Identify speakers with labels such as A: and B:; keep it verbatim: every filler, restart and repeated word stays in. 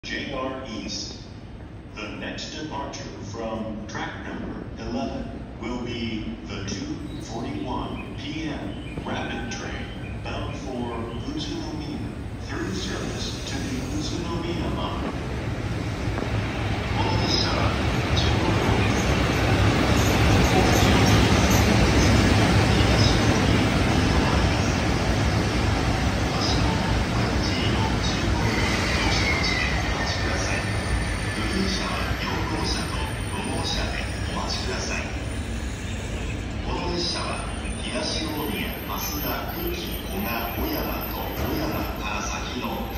A: J R East. The next departure from track number eleven will be the two forty-one p m rapid train bound for Utsunomiya through service to the Utsunomiya line. この列車は中国東大宮、増田、久喜、古賀、小山と小山から先の